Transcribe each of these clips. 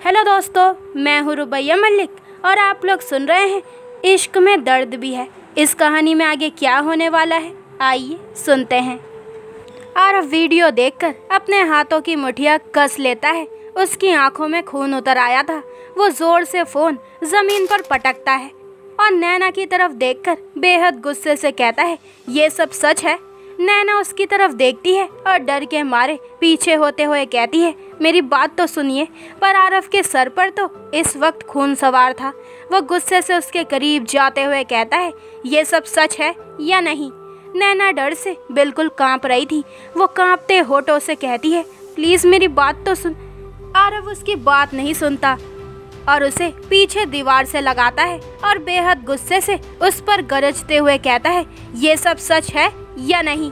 Hello दोस्तों, मैं हूँ रुबैया मलिक और आप लोग सुन रहे हैं इश्क में दर्द भी है। इस कहानी में आगे क्या होने वाला है, आइए सुनते हैं। आरव वीडियो देखकर अपने हाथों की मुठिया कस लेता है। उसकी आंखों में खून उतर आया था। वो जोर से फोन जमीन पर पटकता है और नैना की तरफ देखकर बेहद गुस्से से कहता है, ये सब सच है? नैना उसकी तरफ देखती है और डर के मारे पीछे होते हुए कहती है, मेरी बात तो सुनिए। पर आरव के सर पर तो इस वक्त खून सवार था। वो गुस्से से उसके करीब जाते हुए कहता है, ये सब सच है या नहीं? नैना डर से बिल्कुल कांप रही थी। वो कांपते होठों से कहती है, प्लीज मेरी बात तो सुन। आरव उसकी बात नहीं सुनता और उसे पीछे दीवार से लगाता है और बेहद गुस्से से उस पर गरजते हुए कहता है, ये सब सच है या नहीं?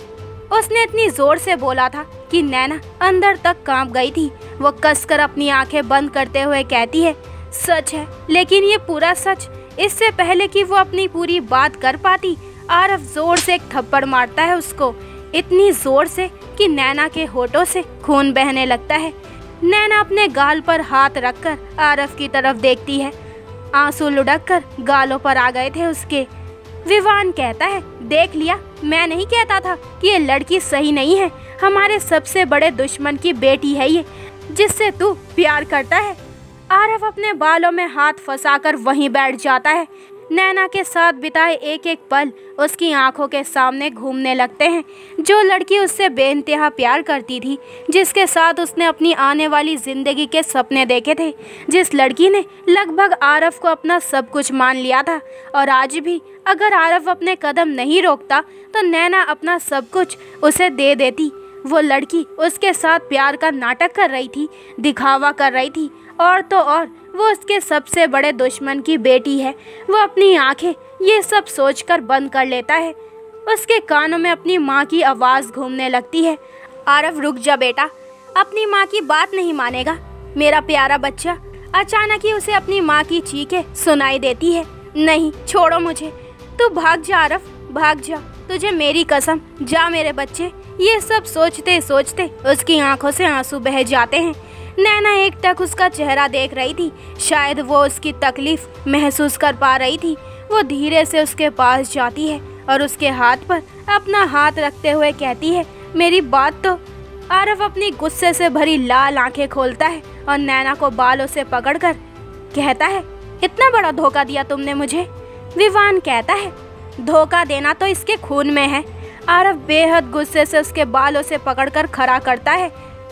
उसने इतनी जोर से बोला था कि नैना अंदर तक कांप गई थी। वो कसकर अपनी आंखें बंद करते हुए कहती है, सच है, लेकिन ये पूरा सच। इससे पहले कि वो अपनी पूरी बात कर पाती, आरव जोर से एक थप्पड़ मारता है उसको, इतनी जोर से कि नैना के होठों से खून बहने लगता है। नैना अपने गाल पर हाथ रखकर आरव की तरफ देखती है। आंसू लुढ़ककर गालों पर आ गए थे उसके। विवान कहता है, देख लिया, मैं नहीं कहता था कि ये लड़की सही नहीं है। हमारे सबसे बड़े दुश्मन की बेटी है ये, जिससे तू प्यार करता है। आरव अपने बालों में हाथ फंसाकर वहीं बैठ जाता है। नैना के साथ बिताए एक एक पल उसकी आंखों के सामने घूमने लगते हैं। जो लड़की उससे बेइंतहा प्यार करती थी, जिसके साथ उसने अपनी आने वाली जिंदगी के सपने देखे थे, जिस लड़की ने लगभग आरव को अपना सब कुछ मान लिया था, और आज भी अगर आरव अपने कदम नहीं रोकता तो नैना अपना सब कुछ उसे दे देती। वो लड़की उसके साथ प्यार का नाटक कर रही थी, दिखावा कर रही थी, और तो और वो उसके सबसे बड़े दुश्मन की बेटी है। वो अपनी आंखें ये सब सोचकर बंद कर लेता है। उसके कानों में अपनी माँ की आवाज़ घूमने लगती है, आरव रुक जा बेटा, अपनी माँ की बात नहीं मानेगा मेरा प्यारा बच्चा। अचानक ही उसे अपनी माँ की चीखें सुनाई देती है, नहीं छोड़ो मुझे, तू भाग जा आरव, भाग जा, तुझे मेरी कसम, जा मेरे बच्चे। ये सब सोचते सोचते उसकी आंखों से आंसू बह जाते हैं। नैना एकटक उसका चेहरा देख रही थी। शायद वो उसकी तकलीफ महसूस कर पा रही थी। वो धीरे से उसके पास जाती है और उसके हाथ पर अपना हाथ रखते हुए कहती है, मेरी बात तो। आरव अपनी गुस्से से भरी लाल आंखें खोलता है और नैना को बालों से पकड़कर कहता है, इतना बड़ा धोखा दिया तुमने मुझे। विवान कहता है, धोखा देना तो इसके खून में है। आरव बेहद गुस्से से उसके बालों से पकड़कर खड़ा करता है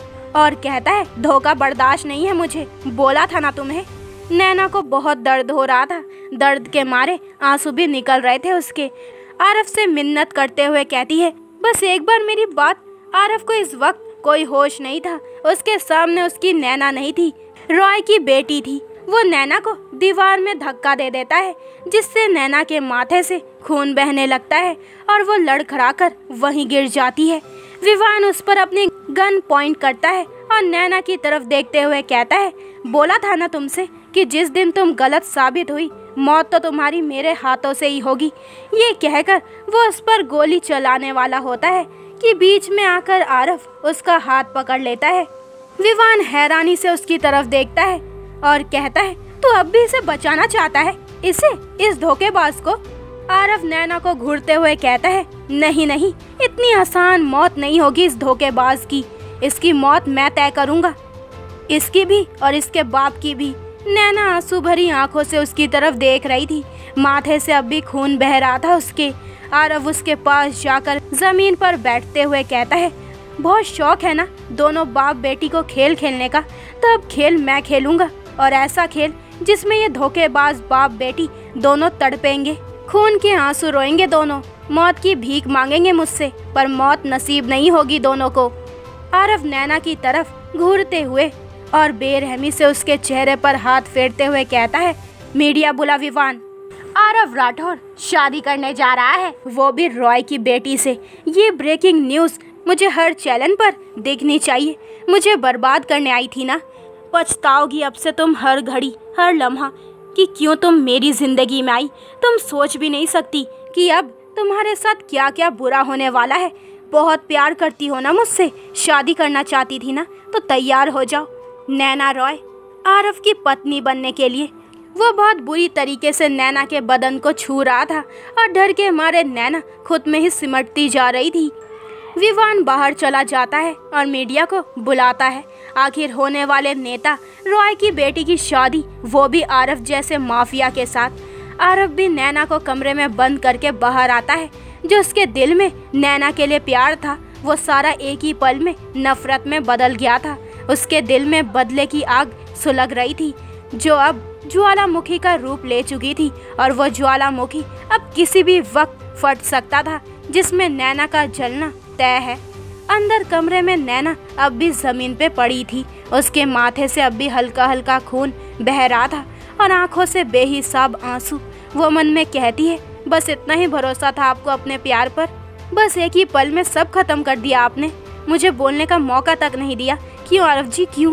और कहता है, धोखा बर्दाश्त नहीं है मुझे, बोला था ना तुम्हें। नैना को बहुत दर्द हो रहा था। दर्द के मारे आंसू भी निकल रहे थे उसके। आरव से मिन्नत करते हुए कहती है, बस एक बार मेरी बात। आरव को इस वक्त कोई होश नहीं था। उसके सामने उसकी नैना नहीं थी, रॉय की बेटी थी। वो नैना को दीवार में धक्का दे देता है, जिससे नैना के माथे से खून बहने लगता है और वो लड़खड़ाकर वहीं गिर जाती है। विवान उस पर अपनी गन पॉइंट करता है और नैना की तरफ देखते हुए कहता है, बोला था ना तुमसे कि जिस दिन तुम गलत साबित हुई, मौत तो तुम्हारी मेरे हाथों से ही होगी। ये कहकर वो उस पर गोली चलाने वाला होता है कि बीच में आकर आरव उसका हाथ पकड़ लेता है। विवान हैरानी से उसकी तरफ देखता है और कहता है, तू अब भी इसे बचाना चाहता है, इस धोखेबाज को? आरव नैना को घूरते हुए कहता है, नहीं नहीं, इतनी आसान मौत नहीं होगी इस धोखेबाज की। इसकी मौत मैं तय करूंगा, इसकी भी और इसके बाप की भी। नैना आंसू भरी आंखों से उसकी तरफ देख रही थी। माथे से अब भी खून बह रहा था उसके। आरव उसके पास जाकर जमीन पर बैठते हुए कहता है, बहुत शौक है ना दोनों बाप बेटी को खेल खेलने का, तो अब खेल मैं खेलूंगा, और ऐसा खेल जिसमें ये धोखेबाज बाप बेटी दोनों तड़पेंगे, खून के आंसू रोएंगे दोनों, मौत की भीख मांगेंगे मुझसे, पर मौत नसीब नहीं होगी दोनों को। आरव नैना की तरफ घूरते हुए और बेरहमी से उसके चेहरे पर हाथ फेरते हुए कहता है, मीडिया बुला विवान। आरव राठौर शादी करने जा रहा है, वो भी रॉय की बेटी से। ये ब्रेकिंग न्यूज़ मुझे हर चैनल पर देखनी चाहिए। मुझे बर्बाद करने आई थी ना, पछताओगी अब से तुम हर घड़ी हर लम्हा कि क्यों तुम मेरी जिंदगी में आई। तुम सोच भी नहीं सकती कि अब तुम्हारे साथ क्या क्या बुरा होने वाला है। बहुत प्यार करती हो ना मुझसे, शादी करना चाहती थी ना, तो तैयार हो जाओ। नैना रॉय आरव की पत्नी बनने के लिए। वो बहुत बुरी तरीके से नैना के बदन को छू रहा था और डर के मारे नैना खुद में ही सिमटती जा रही थी। विवान बाहर चला जाता है और मीडिया को बुलाता है। आखिर होने वाले नेता रॉय की बेटी की शादी, वो भी आरव जैसे माफिया के साथ। आरव भी नैना को कमरे में बंद करके बाहर आता है। जो उसके दिल में नैना के लिए प्यार था, वो सारा एक ही पल में नफरत में बदल गया था। उसके दिल में बदले की आग सुलग रही थी, जो अब ज्वालामुखी का रूप ले चुकी थी। और वो ज्वालामुखी अब किसी भी वक्त फट सकता था, जिसमें नैना का जलना तय है। अंदर कमरे में नैना अब भी जमीन पे पड़ी थी। उसके माथे से अब भी हल्का हल्का खून बह रहा था और आंखों से बेहिसाब आंसू। वो मन में कहती है, बस इतना ही भरोसा था आपको अपने प्यार पर, बस एक ही पल में सब खत्म कर दिया आपने। मुझे बोलने का मौका तक नहीं दिया। क्यों आरव जी, क्यों?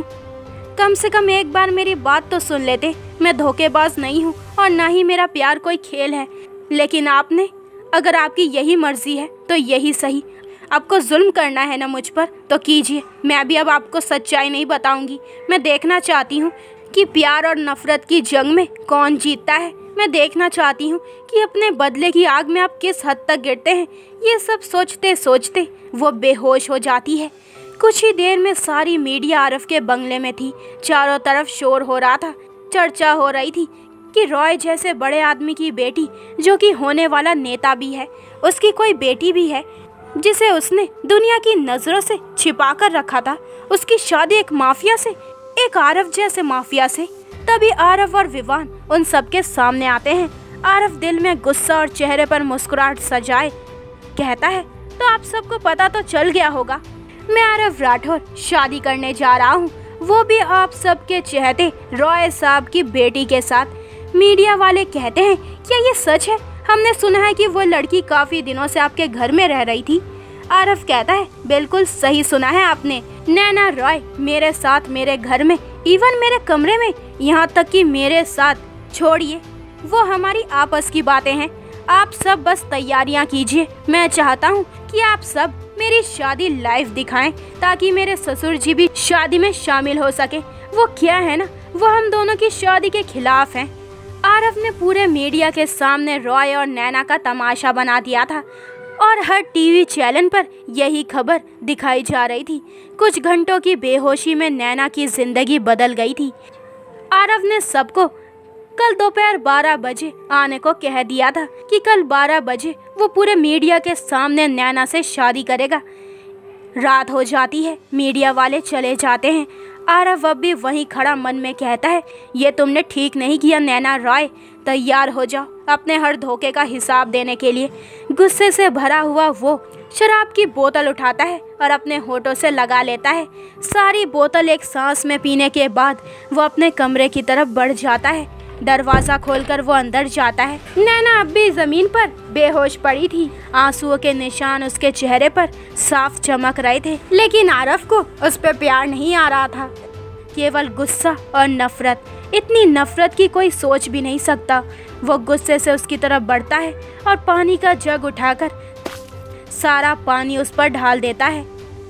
कम से कम एक बार मेरी बात तो सुन लेते। मैं धोखेबाज नहीं हूँ और ना ही मेरा प्यार कोई खेल है। लेकिन आपने, अगर आपकी यही मर्जी है तो यही सही। आपको जुल्म करना है ना मुझ पर, तो कीजिए। मैं भी अब आपको सच्चाई नहीं बताऊंगी। मैं देखना चाहती हूँ कि प्यार और नफरत की जंग में कौन जीतता है। मैं देखना चाहती हूँ कि अपने बदले की आग में आप किस हद तक गिरते हैं। ये सब सोचते सोचते वो बेहोश हो जाती है। कुछ ही देर में सारी मीडिया आरव के बंगले में थी। चारों तरफ शोर हो रहा था। चर्चा हो रही थी कि रॉय जैसे बड़े आदमी की बेटी, जो कि होने वाला नेता भी है, उसकी कोई बेटी भी है जिसे उसने दुनिया की नजरों से छिपा कर रखा था। उसकी शादी एक माफिया से, एक आरव जैसे माफिया से। तभी आरव और विवान उन सबके सामने आते हैं। आरव दिल में गुस्सा और चेहरे पर मुस्कुराहट सजाए कहता है, तो आप सबको पता तो चल गया होगा, मैं आरव राठौर शादी करने जा रहा हूँ, वो भी आप सबके चहेते रॉय साहब की बेटी के साथ। मीडिया वाले कहते हैं, क्या ये सच है? हमने सुना है कि वो लड़की काफी दिनों से आपके घर में रह रही थी। आरव कहता है, बिल्कुल सही सुना है आपने। नैना रॉय मेरे साथ मेरे घर में, इवन मेरे कमरे में, यहाँ तक कि मेरे साथ। छोड़िए, वो हमारी आपस की बातें हैं। आप सब बस तैयारियां कीजिए। मैं चाहता हूँ कि आप सब मेरी शादी लाइव दिखाएं, ताकि मेरे ससुर जी भी शादी में शामिल हो सके। वो क्या है ना, वो हम दोनों की शादी के खिलाफ हैं। आरव ने पूरे मीडिया के सामने रॉय और नैना का तमाशा बना दिया था और हर टीवी चैनल पर यही खबर दिखाई जा रही थी। कुछ घंटों की बेहोशी में नैना की जिंदगी बदल गई थी। आरव ने सबको कल दोपहर 12 बजे आने को कह दिया था कि कल 12 बजे वो पूरे मीडिया के सामने नैना से शादी करेगा। रात हो जाती है, मीडिया वाले चले जाते हैं। आरव अब भी वहीं खड़ा मन में कहता है, ये तुमने ठीक नहीं किया नैना रॉय। तैयार हो जाओ अपने हर धोखे का हिसाब देने के लिए। गुस्से से भरा हुआ वो शराब की बोतल उठाता है और अपने होठों से लगा लेता है। सारी बोतल एक सांस में पीने के बाद वो अपने कमरे की तरफ बढ़ जाता है। दरवाज़ा खोलकर वो अंदर जाता है। नैना अब भी जमीन पर बेहोश पड़ी थी। आंसुओं के निशान उसके चेहरे पर साफ चमक रहे थे, लेकिन आरव को उस पर प्यार नहीं आ रहा था, केवल गुस्सा और नफरत। इतनी नफरत की कोई सोच भी नहीं सकता। वो गुस्से से उसकी तरफ बढ़ता है और पानी का जग उठाकर सारा पानी उस पर ढाल देता है।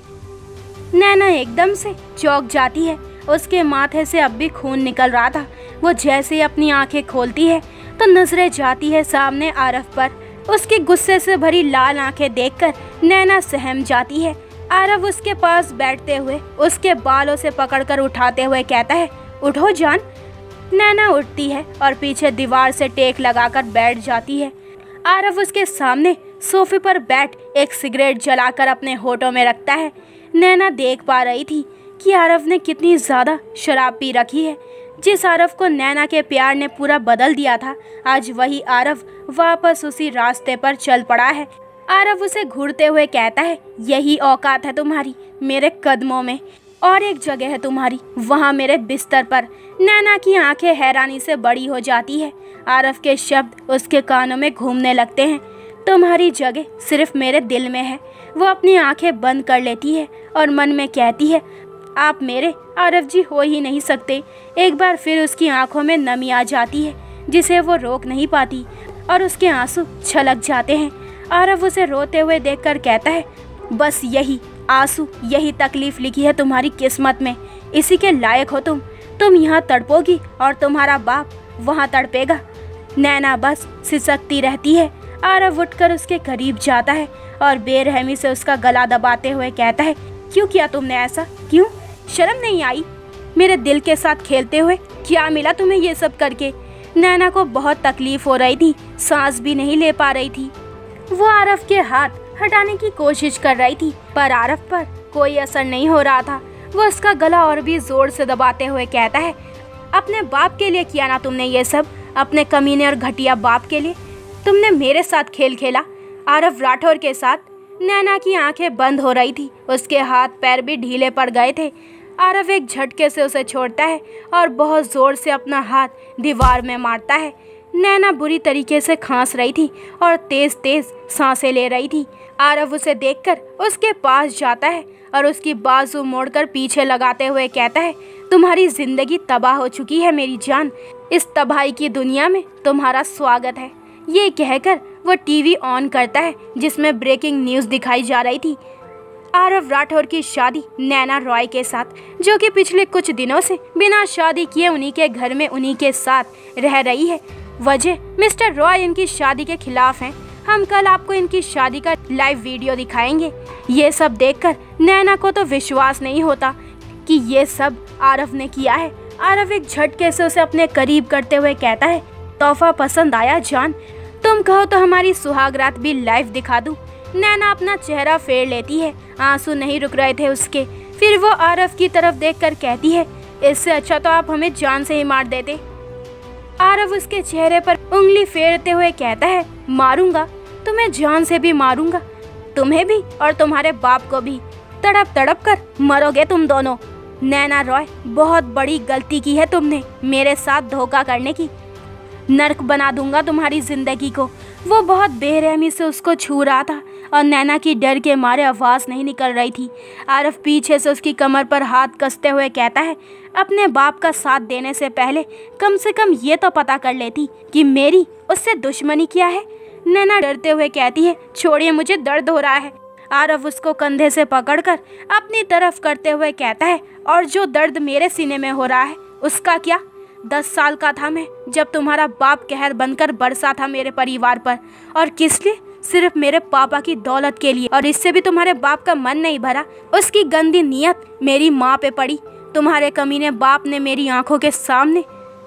नैना एकदम से चौंक जाती है। उसके माथे से अब भी खून निकल रहा था। वो जैसे ही अपनी आंखें खोलती है तो नजरें जाती है सामने आरव पर। उसके गुस्से से भरी लाल आंखें देखकर नैना सहम जाती है। आरव उसके पास बैठते हुए उसके बालों से पकड़कर उठाते हुए कहता है, उठो जान। नैना उठती है और पीछे दीवार से टेक लगाकर बैठ जाती है। आरव उसके सामने सोफे पर बैठ एक सिगरेट जलाकर अपने होठों में रखता है। नैना देख पा रही थी कि आरव ने कितनी ज़्यादा शराब पी रखी है। जिस आरव को नैना के प्यार ने पूरा बदल दिया था, आज वही आरव वापस उसी रास्ते पर चल पड़ा है। आरव उसे घूरते हुए कहता है, यही औकात है तुम्हारी मेरे कदमों में, और एक जगह है तुम्हारी, वहाँ मेरे बिस्तर पर। नैना की आंखें हैरानी से बड़ी हो जाती है। आरव के शब्द उसके कानों में घूमने लगते हैं। तुम्हारी जगह सिर्फ मेरे दिल में है। वो अपनी आंखें बंद कर लेती है और मन में कहती है, आप मेरे आरव जी हो ही नहीं सकते। एक बार फिर उसकी आंखों में नमी आ जाती है, जिसे वो रोक नहीं पाती, और उसके आंसू छलक जाते हैं। आरव उसे रोते हुए देखकर कहता है, बस यही आंसू, यही तकलीफ लिखी है तुम्हारी किस्मत में। इसी के लायक हो तुम तुम यहाँ तड़पोगी और तुम्हारा बाप वहाँ तड़पेगा। नैना बस सिसकती रहती है। आरव उठकर उसके करीब जाता है और बेरहमी से उसका गला दबाते हुए कहता है, क्यों किया तुमने ऐसा? क्यों? शर्म नहीं आई मेरे दिल के साथ खेलते हुए? क्या मिला तुम्हें ये सब करके? नैना को बहुत तकलीफ हो रही थी, सांस भी नहीं ले पा रही थी। वो आरव के हाथ हटाने की कोशिश कर रही थी, पर आरव पर कोई असर नहीं हो रहा था। वो उसका गला और भी जोर से दबाते हुए कहता है, अपने बाप के लिए किया ना तुमने ये सब? अपने कमीने और घटिया बाप के लिए तुमने मेरे साथ खेल खेला, आरव राठौर के साथ। नैना की आंखें बंद हो रही थी, उसके हाथ पैर भी ढीले पड़ गए थे। आरव एक झटके से उसे छोड़ता है और बहुत जोर से अपना हाथ दीवार में मारता है। नैना बुरी तरीके से खांस रही थी और तेज तेज सांसें ले रही थी। आरव उसे देखकर उसके पास जाता है और उसकी बाजू मोड़कर पीछे लगाते हुए कहता है, तुम्हारी जिंदगी तबाह हो चुकी है मेरी जान, इस तबाही की दुनिया में तुम्हारा स्वागत है। ये कहकर वो टीवी ऑन करता है जिसमें ब्रेकिंग न्यूज़ दिखाई जा रही थी। आरव राठौर की शादी नैना रॉय के साथ, जो कि पिछले कुछ दिनों से बिना शादी किए उन्हीं के घर में उन्हीं के साथ रह रही है। वजह मिस्टर रॉय इनकी शादी के खिलाफ हैं। हम कल आपको इनकी शादी का लाइव वीडियो दिखाएंगे। ये सब देखकर नैना को तो विश्वास नहीं होता कि ये सब आरव ने किया है। आरव एक झटके से उसे अपने करीब करते हुए कहता है, तोहफा पसंद आया जान? तुम कहो तो हमारी सुहागरात भी लाइव दिखा दूं। नैना अपना चेहरा फेर लेती है, आंसू नहीं रुक रहे थे उसके। फिर वो आरव की तरफ देखकर कहती है, इससे अच्छा तो आप हमें जान से ही मार देते। आरव उसके चेहरे पर उंगली फेरते हुए कहता है, मारूंगा तुम्हें, जान से भी मारूंगा, तुम्हें भी और तुम्हारे बाप को भी। तड़प तड़प कर मरोगे तुम दोनों। नैना रॉय, बहुत बड़ी गलती की है तुमने मेरे साथ धोखा करने की। नर्क बना दूंगा तुम्हारी जिंदगी को। वो बहुत बेरहमी से उसको छू रहा था और नैना की डर के मारे आवाज़ नहीं निकल रही थी। आरव पीछे से उसकी कमर पर हाथ कसते हुए कहता है, अपने बाप का साथ देने से पहले कम से कम ये तो पता कर लेती कि मेरी उससे दुश्मनी क्या है। नैना डरते हुए कहती है, छोड़िए मुझे दर्द हो रहा है। आरव उसको कंधे से पकड़कर अपनी तरफ करते हुए कहता है, और जो दर्द मेरे सीने में हो रहा है उसका क्या? 10 साल का था मैं जब तुम्हारा बाप कहर बनकर बरसा था मेरे परिवार पर। और किस लिए? सिर्फ मेरे पापा की दौलत के लिए। और इससे भी तुम्हारे बाप का मन नहीं भरा। उसकी गंदी नीयत मेरी माँ पे पड़ी। तुम्हारे कमीने बाप ने मेरी आंखों के सामने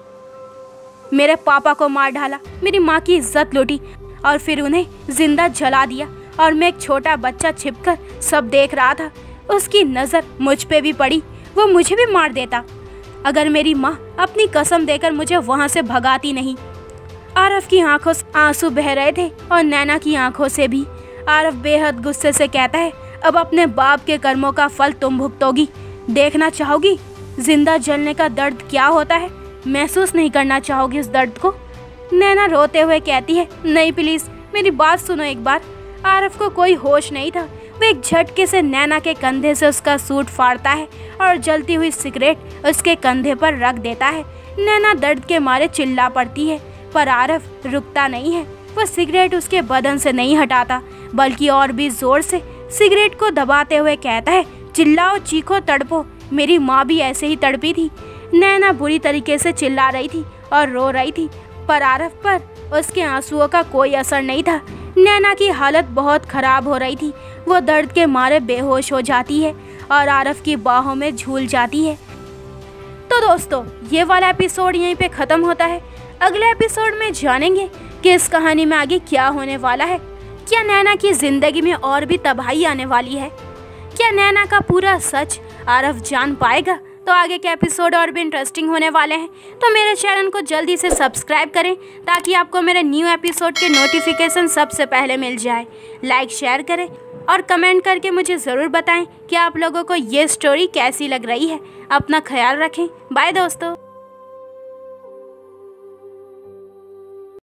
मेरे पापा को मार डाला, मेरी माँ की इज्जत लूटी और फिर उन्हें जिंदा जला दिया। और मैं एक छोटा बच्चा छिपकर सब देख रहा था। उसकी नज़र मुझ पे भी पड़ी, वो मुझे भी मार देता अगर मेरी माँ अपनी कसम देकर मुझे वहाँ से भगाती नहीं। आरव की आंखों से आंसू बह रहे थे और नैना की आंखों से भी। आरव बेहद गुस्से से कहता है, अब अपने बाप के कर्मों का फल तुम भुगतोगी। देखना चाहोगी जिंदा जलने का दर्द क्या होता है? महसूस नहीं करना चाहोगी इस दर्द को? नैना रोते हुए कहती है, नहीं प्लीज़ मेरी बात सुनो एक बार। आरव को कोई होश नहीं था। वो एक झटके से नैना के कंधे से उसका सूट फाड़ता है और जलती हुई सिगरेट उसके कंधे पर रख देता है। नैना दर्द के मारे चिल्ला पड़ती है, पर आरव रुकता नहीं है। वो सिगरेट उसके बदन से नहीं हटाता, बल्कि और भी जोर से सिगरेट को दबाते हुए कहता है, चिल्लाओ, चीखो, तड़पो, मेरी माँ भी ऐसे ही तड़पी थी। नैना बुरी तरीके से चिल्ला रही थी और रो रही थी, पर आरव पर उसके आंसुओं का कोई असर नहीं था। नैना की हालत बहुत ख़राब हो रही थी। वो दर्द के मारे बेहोश हो जाती है और आरव की बाहों में झूल जाती है। तो दोस्तों, ये वाला एपिसोड यहीं पे ख़त्म होता है। अगले एपिसोड में जानेंगे कि इस कहानी में आगे क्या होने वाला है। क्या नैना की ज़िंदगी में और भी तबाही आने वाली है? क्या नैना का पूरा सच आरव जान पाएगा? तो आगे के एपिसोड और भी इंटरेस्टिंग होने वाले हैं। तो मेरे चैनल को जल्दी से सब्सक्राइब करें ताकि आपको मेरे न्यू एपिसोड के नोटिफिकेशन सबसे पहले मिल जाए। लाइक, शेयर करें और कमेंट करके मुझे ज़रूर बताएं कि आप लोगों को ये स्टोरी कैसी लग रही है। अपना ख्याल रखें। बाय दोस्तों।